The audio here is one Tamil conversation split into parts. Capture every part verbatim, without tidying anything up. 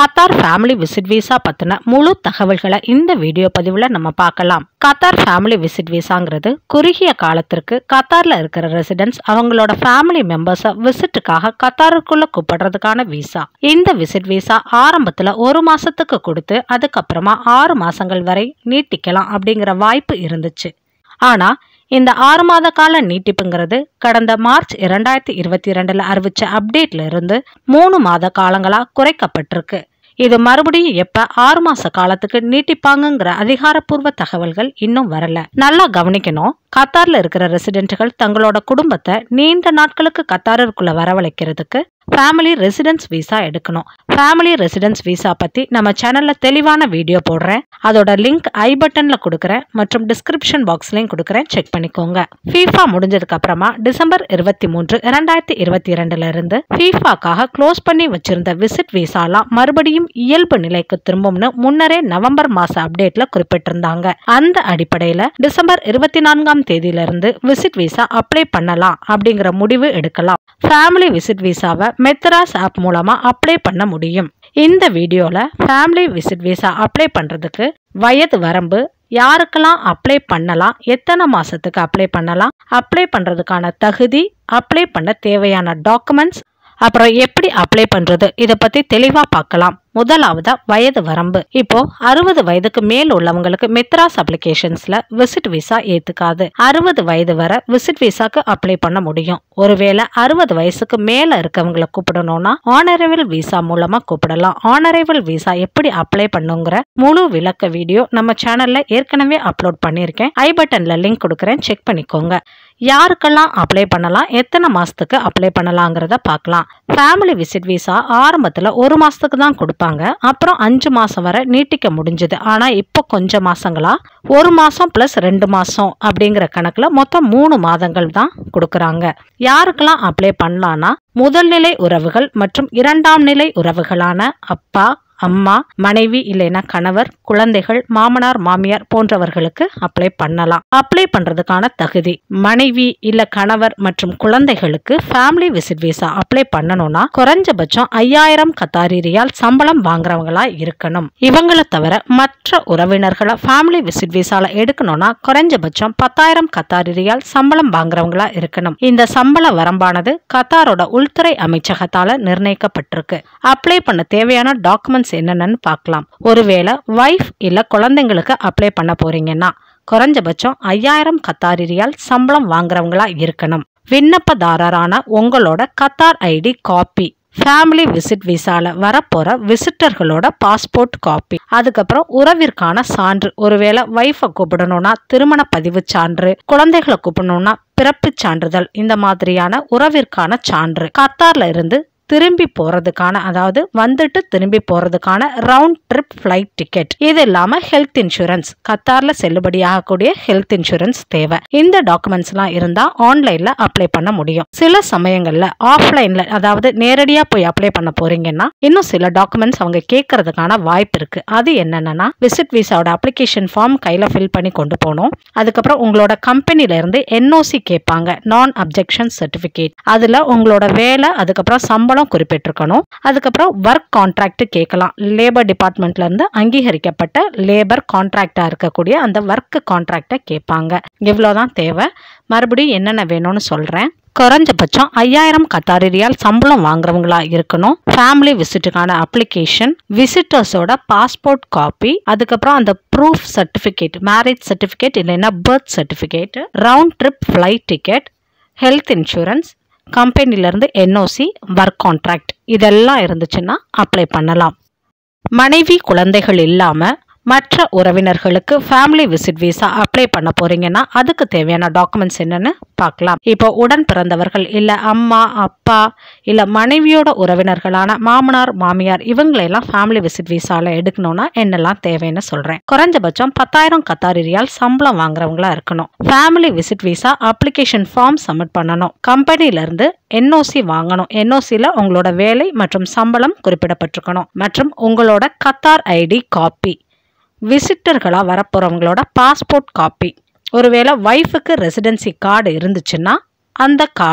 கத்தார் ஃபேமிலி விசிட் விசா பத்தின முழு தகவல்களை இந்த வீடியோ பதிவுல நம்ம பார்க்கலாம். கத்தார் ஃபேமிலி விசிட் விசாங்கிறது குறுகிய காலத்திற்கு கத்தார்ல இருக்கிற ரெசிடென்ட்ஸ் அவங்களோட ஃபேமிலி மெம்பர்ஸை விசிட்டுக்காக கத்தாருக்குள்ள கூப்பிடுறதுக்கான விசா. இந்த விசிட் விசா ஆரம்பத்துல ஒரு மாசத்துக்கு கொடுத்து அதுக்கப்புறமா ஆறு மாசங்கள் வரை நீட்டிக்கலாம் அப்படிங்கிற வாய்ப்பு இருந்துச்சு. ஆனா இந்த ஆறு மாத கால நீட்டிப்புங்கிறது கடந்த மார்ச் இரண்டாயிரத்தி இருபத்தி இரண்டுல அறிவிச்ச அப்டேட்ல இருந்து மூணு மாத காலங்களா குறைக்கப்பட்டிருக்கு. இது மறுபடியும் எப்ப ஆறு மாச காலத்துக்கு நீட்டிப்பாங்கிற அதிகாரப்பூர்வ தகவல்கள் இன்னும் வரல. நல்லா கவனிக்கணும், கத்தார்ல இருக்கிற ரெசிடென்ட்கள் தங்களோட குடும்பத்தை நீண்ட நாட்களுக்கு கத்தாருக்குள்ள வரவழைக்கிறதுக்கு ஃபேமிலி ரெசிடென்ஸ் விசா எடுக்கணும். ஃபேமிலி ரெசிடென்ஸ் விசா பத்தி நம்ம சேனல்ல தெளிவான வீடியோ போடுறேன். அதோட லிங்க் ஐ பட்டன்ல கொடுக்கறேன் மற்றும் டிஸ்கிரிப்ஷன் பாக்ஸ்லயும் கொடுக்கறேன், செக் பண்ணிக்கோங்க. ஃபீஃபா முடிஞ்சதுக்கு அப்புறமா டிசம்பர் இருபத்தி மூன்று இரண்டாயிரத்தி இருபத்தி இரண்டுல இருந்து ஃபீஃபாக்காக க்ளோஸ் பண்ணி வச்சிருந்த விசிட் விசாலாம் மறுபடியும் இயல்பு நிலைக்கு திரும்பும்னு முன்னரே நவம்பர் மாச அப்டேட்ல குறிப்பிட்டிருந்தாங்க. அந்த அடிப்படையில டிசம்பர் இருபத்தி நான்காம் தேதியில இருந்து விசிட் விசா அப்ளை பண்ணலாம் அப்படிங்கிற முடிவு எடுக்கலாம். ஃபேமிலி விசிட் விசாவை மெத்ராஸ் ஆப் மூலமா அப்ளை பண்ண முடியும். இந்த வீடியோல ஃபேமிலி விசிட் விசா அப்ளை பண்றதுக்கு வயது வரம்பு, யாருக்கெல்லாம் அப்ளை பண்ணலாம், எத்தனை மாசத்துக்கு அப்ளை பண்ணலாம், அப்ளை பண்றதுக்கான தகுதி, அப்ளை பண்ண தேவையான டாக்குமெண்ட்ஸ், அப்புறம் எப்படி அப்ளை பண்றது இதை பத்தி தெளிவா பார்க்கலாம். முதலாவதா வயது வரம்பு. இப்போ அறுபது வயதுக்கு மேல் உள்ளவங்களுக்கு மெத்ராஸ் அப்ளிகேஷன்ஸ்ல விசிட் விசா ஏத்துக்காது. அறுபது வயது வரை விசிட் விசாக்கு அப்ளை பண்ண முடியும். ஒருவேளை அறுபது வயசுக்கு மேல இருக்கவங்களை கூப்பிடணும்னா ஆனரைவல் விசா மூலமா கூப்பிடலாம். ஆனரைவல் விசா எப்படி அப்ளை பண்ணுங்கிற முழு விளக்க வீடியோ நம்ம சேனல்ல ஏற்கனவே அப்லோட் பண்ணிருக்கேன். ஐ பட்டன்ல லிங்க் கொடுக்கறேன், செக் பண்ணிக்கோங்க. யாருக்கெல்லாம் அப்ளை பண்ணலாம், எத்தனை மாசத்துக்கு அப்ளை பண்ணலாங்கிறத பார்க்கலாம். ஃபேமிலி விசிட் விசா ஆரம்பத்துல ஒரு மாசத்துக்கு தான் கொடுப்பாங்க. அப்புறம் அஞ்சு மாசம் வரை நீட்டிக்க முடிஞ்சது. ஆனா இப்போ கொஞ்சம் மாசங்களா ஒரு மாசம் பிளஸ் ரெண்டு மாசம் அப்படிங்கிற கணக்குல மொத்தம் மூணு மாதங்கள் தான் கொடுக்கறாங்க. யாருக்கெல்லாம் அப்ளை பண்ணலாம்னா முதல் நிலை உறவுகள் மற்றும் இரண்டாம் நிலை உறவுகளான அப்பா, அம்மா, மனைவி இல்லைன்னா கணவர், குழந்தைகள், மாமனார், மாமியார் போன்றவர்களுக்கு அப்ளை பண்ணலாம். அப்ளை பண்றதுக்கான தகுதி, மனைவி இல்ல கணவர் மற்றும் குழந்தைகளுக்கு ஃபேமிலி விசிட் விசா அப்ளை பண்ணணும்னா குறைஞ்சபட்சம் ஐயாயிரம் கத்தாரி ரியால் சம்பளம் வாங்குறவங்களா இருக்கணும். இவங்களை தவிர மற்ற உறவினர்களை ஃபேமிலி விசிட் விசால எடுக்கணும்னா குறைஞ்சபட்சம் பத்தாயிரம் கத்தாரி ரியால் சம்பளம் வாங்குறவங்களா இருக்கணும். இந்த சம்பள வரம்பானது கத்தாரோட உள்துறை அமைச்சகத்தால நிர்ணயிக்கப்பட்டிருக்கு. அப்ளை பண்ண தேவையான டாக்குமெண்ட்ஸ் என்னன்னு பார்க்கலாம். ஒருவேளை வைஃப் இல்ல குழந்தைங்களுக்கு அப்ளை பண்ண போறீங்கன்னா குறைஞ்சபட்சம் ஐயாயிரம் கத்தாரி ரியால் சம்பளம் வாங்குறவங்களா இருக்கணும். விண்ணப்பதாரரான உங்களோட Qatar ID copy, family visit விசால வரப்போற விசிட்டர்களோட பாஸ்போர்ட் காப்பி, அதுக்கப்புறம் உறவிற்கான சான்று, ஒருவேளை வைஃபை கூப்பிடணும்னா திருமண பதிவு சான்று, குழந்தைகளை கூப்பிடணும்னா பிறப்பு சான்றிதழ், இந்த மாதிரியான உறவிற்கான சான்று, கத்தார்ல இருந்து திரும்பி போறதுக்கான அதாவது வந்துட்டு திரும்பி போறதுக்கான ரவுண்ட் ட்ரிப் ஃபிளைட் டிக்கெட், இது இல்லாம ஹெல்த் இன்சூரன்ஸ், கத்தார்ல செல்லுபடியாகக்கூடிய ஹெல்த் இன்சூரன்ஸ் தேவை. இந்த டாக்குமெண்ட்ஸ் எல்லாம் இருந்தா ஆன்லைன்ல அப்ளை பண்ண முடியும். சில சமயங்கள்ல ஆஃப்லைன்ல அதாவது நேரடியா போய் அப்ளை பண்ண போறீங்கன்னா இன்னும் சில டாக்குமெண்ட்ஸ் அவங்க கேட்கறதுக்கான வாய்ப்பு இருக்கு. அது என்னன்னா விசிட் விசாவோட அப்ளிகேஷன் ஃபார்ம் கையில ஃபில் பண்ணி கொண்டு போகணும். அதுக்கப்புறம் உங்களோட கம்பெனில இருந்து என்ஓசி கேட்பாங்க, நான் அப்ஜெக்ஷன் சர்டிபிகேட். அதுல உங்களோட வேலை அதுக்கப்புறம் சம்பளம் குறிப்பிட்டிருக்கணும். அதுக்கப்புறம் ஒர்க் கான்ட்ராக்ட் கேட்கலாம். லேபர் டிபார்ட்மெண்ட்ல இருந்து அங்கீகரிக்கப்பட்ட லேபர் கான்ட்ராக்டா இருக்கக்கூடிய அந்த ஒர்க் கான்ட்ராக்ட கேட்பாங்க. இவ்வளவுதான் தேவை. மறுபடியும் என்னென்ன வேணும்னு சொல்றேன். குறைஞ்சபட்சம் ஐயாயிரம் கத்தாரி ரியால் சம்பளம் வாங்குறவங்களா இருக்கணும். ஃபேமிலி விசிட்டுக்கான அப்ளிகேஷன், விசிட்டர்ஸோட பாஸ்போர்ட் காப்பி, அதுக்கப்புறம் அந்த ப்ரூஃப் சர்டிபிகேட், மேரேஜ் சர்டிபிகேட் இல்லைன்னா birth certificate, round trip flight ticket, health insurance, கம்பெனில இருந்து என்ஓசி, ஒர்க் கான்ட்ராக்ட், இதெல்லாம் இருந்துச்சுன்னா அப்ளை பண்ணலாம். மனைவி குழந்தைகள் இல்லாம மற்ற உறவினர்களுக்கு ஃபேமிலி விசிட் விசா அப்ளை பண்ண போறீங்கன்னா அதுக்கு தேவையான டாக்குமெண்ட்ஸ் என்னன்னு பார்க்கலாம். இப்போ உடன் பிறந்தவர்கள் இல்ல அம்மா, அப்பா இல்ல மனைவியோட உறவினர்களான மாமனார், மாமியார் இவங்களெல்லாம் ஃபேமிலி விசிட் விசால எடுக்கணும்னா என்னெல்லாம் தேவைன்னு சொல்றேன். குறைஞ்சபட்சம் பத்தாயிரம் கத்தாரி ரியால் சம்பளம் வாங்குறவங்களா இருக்கணும். Family visit visa application form submit பண்ணணும். கம்பெனில இருந்து என்ஓசி வாங்கணும். என்ஓசில உங்களோட வேலை மற்றும் சம்பளம் குறிப்பிடப்பட்டிருக்கணும். மற்றும் உங்களோட கத்தார் ஐடி காப்பி, விசிட்டர்களா வரப்போறவங்களோட பாஸ்போர்ட் காப்பி, ஒருவேளை வைஃபுக்கு ரெசிடென்சி கார்டு இருந்துச்சுன்னா அந்த கார்டு,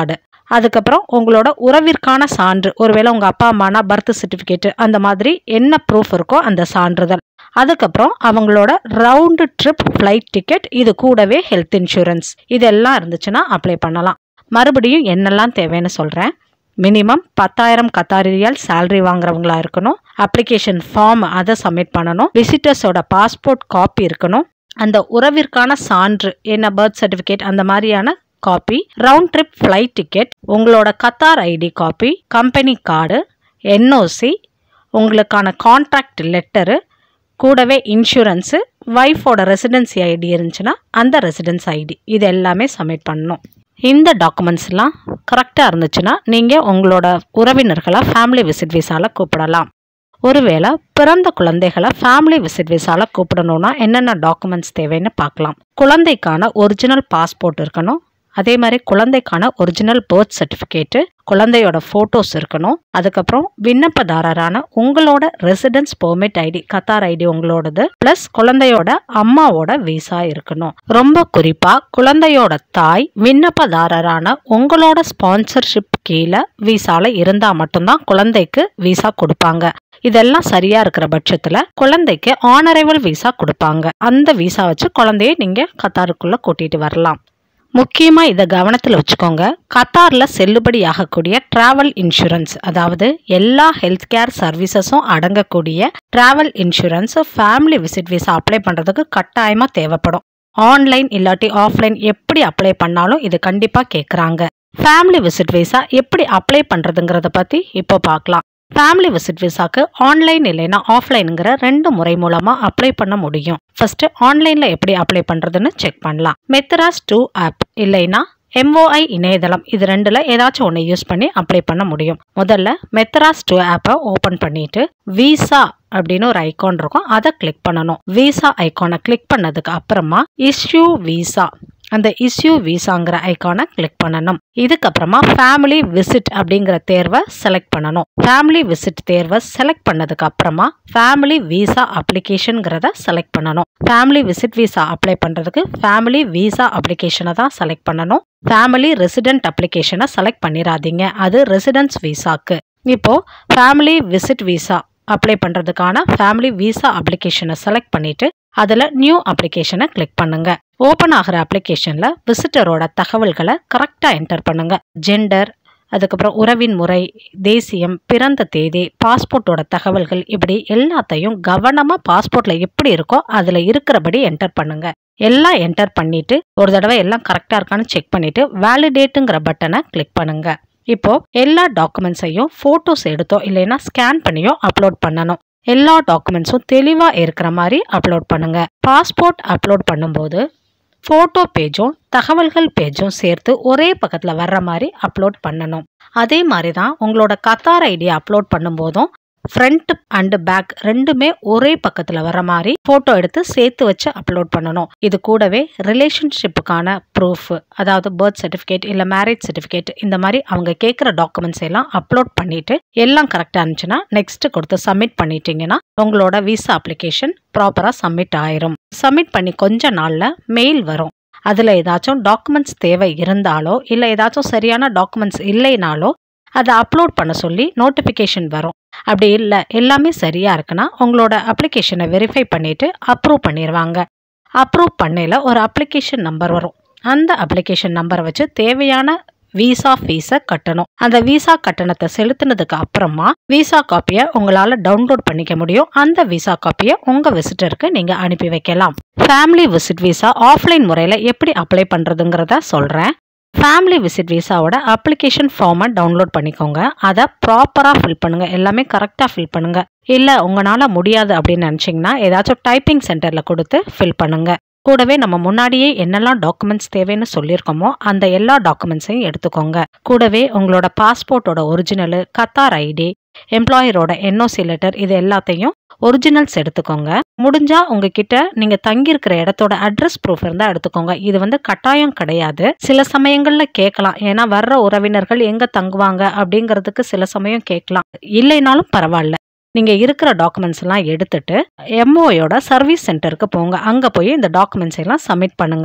அதுக்கப்புறம் உங்களோட உறவிற்கான சான்று, ஒருவேளை உங்கள் அப்பா அம்மானா பர்த் சர்டிஃபிகேட்டு அந்த மாதிரி என்ன ப்ரூஃப் இருக்கோ அந்த சான்றிதழ். அதுக்கப்புறம் அவங்களோட ரவுண்டு ட்ரிப் ஃப்ளைட் டிக்கெட், இது கூடவே ஹெல்த் இன்சூரன்ஸ், இதெல்லாம் இருந்துச்சுன்னா அப்ளை பண்ணலாம். மறுபடியும் என்னெல்லாம் தேவைன்னு சொல்கிறேன். மினிமம் பத்தாயிரம் கத்தாரி ரியால் சேலரி வாங்குறவங்களா இருக்கணும். அப்ளிகேஷன் ஃபார்ம் அதை சப்மிட் பண்ணணும். விசிட்டர்ஸோட பாஸ்போர்ட் காப்பி இருக்கணும். அந்த உறவிற்கான சான்று என்ன பர்த் சர்டிஃபிகேட் அந்த மாதிரியான copy, round trip flight ticket, உங்களோட Qatar ID copy, company card, NOC, உங்களுக்கான கான்ட்ராக்ட் லெட்டரு, கூடவே இன்சூரன்ஸு, ஒய்ஃபோட ரெசிடென்சி ஐடி இருந்துச்சுன்னா அந்த ரெசிடென்ஸ் ஐடி, இது எல்லாமே சப்மிட் பண்ணணும். இந்த டாக்குமெண்ட்ஸ்லாம் கரெக்டாக இருந்துச்சுன்னா நீங்கள் உங்களோட உறவினர்களை ஃபேமிலி விசிட் விசாவில் கூப்பிடலாம். ஒருவேளை பிறந்த குழந்தைகளை ஃபேமிலி விசிட் விசாவில் கூப்பிடணும்னா என்னென்ன டாக்குமெண்ட்ஸ் தேவைன்னு பார்க்கலாம். குழந்தைக்கான ஒரிஜினல் பாஸ்போர்ட் இருக்கணும். அதே மாதிரி குழந்தைக்கான ஒரிஜினல் பர்த் சர்டிஃபிகேட்டு, குழந்தையோட ஃபோட்டோஸ் இருக்கணும். அதுக்கப்புறம் விண்ணப்பதாரரான உங்களோட residence permit ID, Qatar ID உங்களோடது, ப்ளஸ் குழந்தையோட அம்மாவோட விசா இருக்கணும். ரொம்ப குறிப்பாக குழந்தையோட தாய் விண்ணப்பதாரரான உங்களோட ஸ்பான்சர்ஷிப் கீழே விசால இருந்தால் மட்டும்தான் குழந்தைக்கு விசா கொடுப்பாங்க. இதெல்லாம் சரியா இருக்கிற பட்சத்துல குழந்தைக்கு ஆனரைவல் விசா கொடுப்பாங்க. அந்த விசா வச்சு குழந்தைய நீங்க கத்தாருக்குள்ள கூட்டிட்டு வரலாம். முக்கியமா இதை கவனத்தில் வச்சுக்கோங்க. கத்தார்ல செல்லுபடி ஆகக்கூடிய டிராவல் இன்சூரன்ஸ், அதாவது எல்லா ஹெல்த் கேர் சர்வீசஸும் அடங்கக்கூடிய travel insurance family visit visa apply பண்றதுக்கு கட்டாயமா தேவைப்படும். ஆன்லைன் இல்லாட்டி ஆஃப்லைன் எப்படி அப்ளை பண்ணாலும் இது கண்டிப்பா கேட்குறாங்க. ஃபேமிலி விசிட் விசா எப்படி அப்ளை பண்றதுங்கிறத பத்தி இப்போ பார்க்கலாம். ஃபேமிலி விசிட் விசாக்கு ஆன்லைன் இல்லைன்னா ஆஃப்லைனுங்கிற ரெண்டு முறை மூலமா அப்ளை பண்ண முடியும். ஃபர்ஸ்ட் ஆன்லைன்ல எப்படி அப்ளை பண்றதுன்னு செக் பண்ணலாம். மெத்தராஸ் டூ ஆப் இல்லைன்னா எம்ஓஐ இணையதளம், இது ரெண்டுல ஏதாச்சும் ஒன்று யூஸ் பண்ணி அப்ளை பண்ண முடியும். முதல்ல மெத்தராஸ் டூ ஆப்பை ஓபன் பண்ணிட்டு விசா அப்படின்னு ஒரு ஐகான் இருக்கும், அதை கிளிக் பண்ணணும். விசா ஐகானை கிளிக் பண்ணதுக்கு அப்புறமா இஷ்யூ விசா, அந்த இஷ்யூ விசாங்கிற ஐகானை கிளிக் பண்ணணும். இதுக்கப்புறமா ஃபேமிலி விசிட் அப்படிங்கிற தேர்வை செலக்ட் பண்ணணும். ஃபேமிலி விசிட் தேர்வை செலக்ட் பண்ணதுக்கு அப்புறமா ஃபேமிலி விசா அப்ளிகேஷன்ங்கிறத செலக்ட் பண்ணணும். ஃபேமிலி விசிட் விசா அப்ளை பண்றதுக்கு ஃபேமிலி விசா அப்ளிகேஷனை தான் செலக்ட் பண்ணணும். ஃபேமிலி ரெசிடென்ட் அப்ளிகேஷனை செலக்ட் பண்ணிடாதீங்க, அது ரெசிடென்ஸ் விசாக்கு. இப்போ ஃபேமிலி விசிட் விசா அப்ளை பண்றதுக்கான ஃபேமிலி விசா அப்ளிகேஷனை செலக்ட் பண்ணிட்டு அதுல நியூ அப்ளிகேஷனை கிளிக் பண்ணுங்க. ஓபன் ஆகிற அப்ளிகேஷன்ல விசிட்டரோட தகவல்களை கரெக்டா என்டர் பண்ணுங்க. ஜெண்டர், அதுக்கப்புறம் உறவின் முறை, தேசியம், பிறந்த தேதி, பாஸ்போர்ட்டோட தகவல்கள், இப்படி எல்லாத்தையும் கவனமா பாஸ்போர்ட்ல எப்படி இருக்கோ அதுல இருக்கிறபடி என்டர் பண்ணுங்க. எல்லாம் என்டர் பண்ணிட்டு ஒரு தடவை எல்லாம் கரெக்டா இருக்கான்னு செக் பண்ணிட்டு வேலிடேட்டுங்கிற பட்டனை கிளிக் பண்ணுங்க. இப்போ எல்லா டாக்குமெண்ட்ஸையும் போட்டோஸ் எடுத்தோ இல்லைன்னா ஸ்கேன் பண்ணியோ அப்லோட் பண்ணணும். எல்லா டாக்குமெண்ட்ஸும் தெளிவா இருக்கிற மாதிரி அப்லோட் பண்ணுங்க. பாஸ்போர்ட் அப்லோட் பண்ணும்போது போட்டோ பேஜும் தகவல்கள் பேஜும் சேர்த்து ஒரே பக்கத்துல வர்ற மாதிரி அப்லோட் பண்ணணும். அதே மாதிரி தான் உங்களோட கத்தார் ஐடியை அப்லோட் பண்ணும்போதும் ஃப்ரண்ட் அண்ட் பேக் ரெண்டுமே ஒரே பக்கத்துல வர மாதிரி போட்டோ எடுத்து சேர்த்து வச்சு அப்லோட் பண்ணணும். இது கூடவே ரிலேஷன்ஷிப்புக்கான ப்ரூஃப், அதாவது பர்த் சர்டிஃபிகேட் இல்ல மேரேஜ் சர்டிஃபிகேட், இந்த மாதிரி அவங்க கேட்குற டாக்குமெண்ட்ஸ் எல்லாம் அப்லோட் பண்ணிட்டு எல்லாம் கரெக்டா இருந்துச்சுன்னா நெக்ஸ்ட் கொடுத்து சப்மிட் பண்ணிட்டீங்கன்னா உங்களோட விசா அப்ளிகேஷன் ப்ராப்பரா சப்மிட் ஆயிரும். சப்மிட் பண்ணி கொஞ்ச நாள்ல மெயில் வரும். அதுல ஏதாச்சும் டாக்குமெண்ட்ஸ் தேவை இருந்தாலோ இல்ல ஏதாச்சும் சரியான டாக்குமெண்ட்ஸ் இல்லைனாலோ அதை அப்லோட் பண்ண சொல்லி நோட்டிஃபிகேஷன் வரும். அப்படி இல்லை எல்லாமே சரியா இருக்குன்னா உங்களோட அப்ளிகேஷனை வெரிஃபை பண்ணிட்டு அப்ரூவ் பண்ணிடுவாங்க. அப்ரூவ் பண்ணையில ஒரு அப்ளிகேஷன் நம்பர் வரும். அந்த அப்ளிகேஷன் நம்பரை வச்சு தேவையான விசா ஃபீஸை கட்டணும். அந்த விசா கட்டணத்தை செலுத்தினதுக்கு அப்புறமா விசா காப்பியை உங்களால டவுன்லோட் பண்ணிக்க முடியும். அந்த விசா காப்பியை உங்க விசிட்டருக்கு நீங்க அனுப்பி வைக்கலாம். ஃபேமிலி விசிட் விசா ஆஃப்லைன் முறையில எப்படி அப்ளை பண்றதுங்கிறத சொல்றேன். ஃபேமிலி விசிட் விசாவோட அப்ளிகேஷன் ஃபார்மை டவுன்லோட் பண்ணிக்கோங்க. அதை ப்ராப்பராக ஃபில் பண்ணுங்க, எல்லாமே கரெக்டாக ஃபில் பண்ணுங்க. இல்லை உங்களால் முடியாது அப்படின்னு நினச்சிங்கன்னா ஏதாச்சும் டைப்பிங் சென்டரில் கொடுத்து ஃபில் பண்ணுங்க. கூடவே நம்ம முன்னாடியே என்னெல்லாம் டாக்குமெண்ட்ஸ் தேவைன்னு சொல்லியிருக்கோமோ அந்த எல்லா டாக்குமெண்ட்ஸையும் எடுத்துக்கோங்க. கூடவே உங்களோட பாஸ்போர்ட்டோட ஒரிஜினலு, கத்தார் ஐடி, எம்ப்ளாயரோட என்ஓசி லெட்டர், இது எல்லாத்தையும் ஒரிஜினல்ஸ் எடுத்துக்கோங்க. முடிஞ்சா உங்ககிட்ட நீங்க தங்கி இருக்கிற இடத்தோட அட்ரஸ் ப்ரூஃப் இருந்தா எடுத்துக்கோங்க. இது வந்து கட்டாயம் கிடையாது, சில சமயங்கள்ல கேட்கலாம். ஏன்னா வர்ற உறவினர்கள் எங்க தங்குவாங்க அப்படிங்கிறதுக்கு சில சமயம் கேட்கலாம். இல்லைனாலும் பரவாயில்ல, நீங்க இருக்கிற டாக்குமெண்ட்ஸ் எல்லாம் எடுத்துட்டு எம்ஓயோட சர்வீஸ் சென்டருக்கு போங்க. அங்க போய் இந்த டாக்குமெண்ட்ஸ் எல்லாம் சப்மிட் பண்ணுங்க.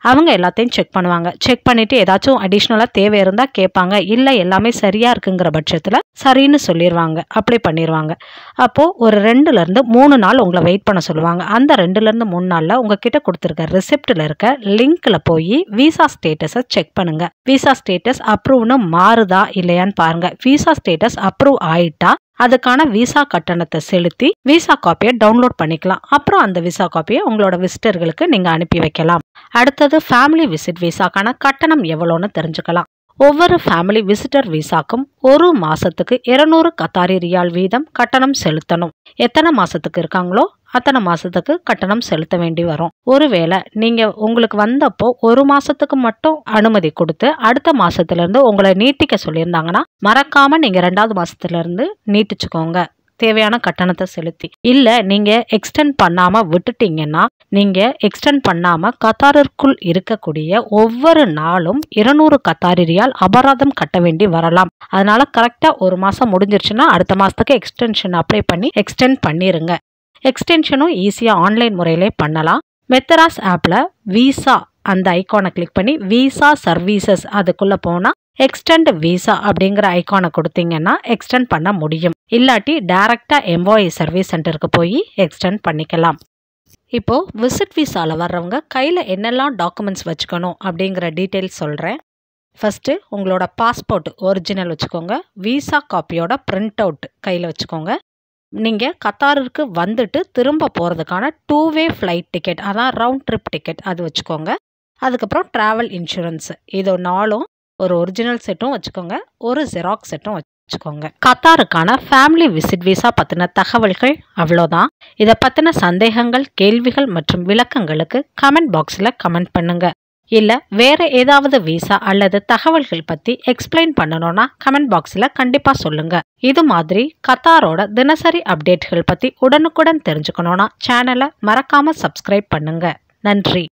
அவங்க எல்லாத்தையும் செக் பண்ணுவாங்க. செக் பண்ணிட்டு ஏதாச்சும் அடிஷ்னலாக தேவை இருந்தால் கேட்பாங்க. இல்லை எல்லாமே சரியாக இருக்குங்கிற பட்சத்தில் சரின்னு சொல்லிடுவாங்க, அப்ளை பண்ணிடுவாங்க. அப்போது ஒரு ரெண்டுலேருந்து மூணு நாள் உங்களை வெயிட் பண்ண சொல்லுவாங்க. அந்த ரெண்டுலேருந்து மூணு நாளில் உங்ககிட்ட கொடுத்துருக்க ரிசிப்டில் இருக்க லிங்க்கில் போய் விசா ஸ்டேட்டஸை செக் பண்ணுங்கள். விசா ஸ்டேட்டஸ் அப்ரூவ்னு மாறுதா இல்லையான்னு பாருங்கள். விசா ஸ்டேட்டஸ் அப்ரூவ் ஆயிட்டா அதுக்கான விசா கட்டணத்தை செலுத்தி விசா காப்பியை டவுன்லோட் பண்ணிக்கலாம். அப்புறம் அந்த விசா காப்பியை உங்களோட விசிட்டர்களுக்கு நீங்கள் அனுப்பி வைக்கலாம். அடுத்தது ஃபேமிலி விசிட் விசாக்கான கட்டணம் எவ்வளோன்னு தெரிஞ்சுக்கலாம். ஒவ்வொரு ஃபேமிலி விசிட்டர் விசாக்கும் ஒரு மாசத்துக்கு இருநூறு கத்தாரி ரியால் வீதம் கட்டணம் செலுத்தணும். எத்தனை மாசத்துக்கு இருக்காங்களோ அத்தனை மாசத்துக்கு கட்டணம் செலுத்த வேண்டி வரும். ஒருவேளை நீங்க உங்களுக்கு வந்தப்போ ஒரு மாசத்துக்கு மட்டும் அனுமதி கொடுத்து அடுத்த மாசத்துல இருந்து உங்களை நீட்டிக்க சொல்லியிருந்தாங்கன்னா மறக்காம நீங்க ரெண்டாவது மாசத்துல இருந்து நீட்டிச்சுக்கோங்க, தேவையான கட்டணத்தை செலுத்தி. இல்ல நீங்க எக்ஸ்டெண்ட் பண்ணாம விட்டுட்டீங்கன்னா நீங்க எக்ஸ்டெண்ட் பண்ணாம கத்தாருக்குள் இருக்கக்கூடிய ஒவ்வொரு நாளும் இருநூறு கத்தாரி ரியால் அபராதம் கட்ட வேண்டி வரலாம். அதனால கரெக்டா ஒரு மாசம் முடிஞ்சிருச்சுன்னா அடுத்த மாசத்துக்கு எக்ஸ்டென்ஷன் அப்ளை பண்ணி எக்ஸ்டெண்ட் பண்ணிருங்க. எக்ஸ்டென்ஷனும் ஈஸியாக ஆன்லைன் முறையிலே பண்ணலாம். மெத்தராஸ் ஆப்பில் விசா அந்த ஐக்கானை கிளிக் பண்ணி விசா சர்வீசஸ் அதுக்குள்ளே போனால் எக்ஸ்டெண்ட் விசா அப்படிங்கிற ஐக்கானை கொடுத்தீங்கன்னா எக்ஸ்டெண்ட் பண்ண முடியும். இல்லாட்டி டைரெக்டாக எம்ப்ளாயி சர்வீஸ் சென்டருக்கு போய் எக்ஸ்டெண்ட் பண்ணிக்கலாம். இப்போது விசிட் விசாவில் வர்றவங்க கையில் என்னெல்லாம் டாக்குமெண்ட்ஸ் வச்சுக்கணும் அப்படிங்கிற டீட்டெயில்ஸ் சொல்கிறேன். ஃபஸ்ட்டு உங்களோட பாஸ்போர்ட் ஒரிஜினல் வச்சுக்கோங்க. விசா காப்பியோட பிரிண்ட் அவுட் கையில் வச்சுக்கோங்க. நீங்கள் கத்தாருக்கு வந்துட்டு திரும்ப போகிறதுக்கான டூ வே ஃப்ளைட் டிக்கெட், அதான் ரவுண்ட் ட்ரிப் டிக்கெட், அது வச்சுக்கோங்க. அதுக்கப்புறம் ட்ராவல் இன்சூரன்ஸ், இது நாலும் ஒரு ஒரிஜினல் செட்டும் வச்சுக்கோங்க, ஒரு ஜெராக்ஸ் செட்டும் வச்சுக்கோங்க. கத்தாருக்கான ஃபேமிலி விசிட் விசா பற்றின தகவல்கள் அவ்வளோதான். இதை பற்றின சந்தேகங்கள், கேள்விகள் மற்றும் விளக்கங்களுக்கு கமெண்ட் பாக்ஸில் கமெண்ட் பண்ணுங்க. இல்லை வேற ஏதாவது விசா அல்லது தகவல்கள் பற்றி எக்ஸ்பிளைன் பண்ணணும்னா கமெண்ட் பாக்ஸில் கண்டிப்பாக சொல்லுங்க. இது மாதிரி கத்தாரோட தினசரி அப்டேட்கள் பற்றி உடனுக்குடன் தெரிஞ்சுக்கணும்னா சேனலை மறக்காம சப்ஸ்கிரைப் பண்ணுங்க. நன்றி.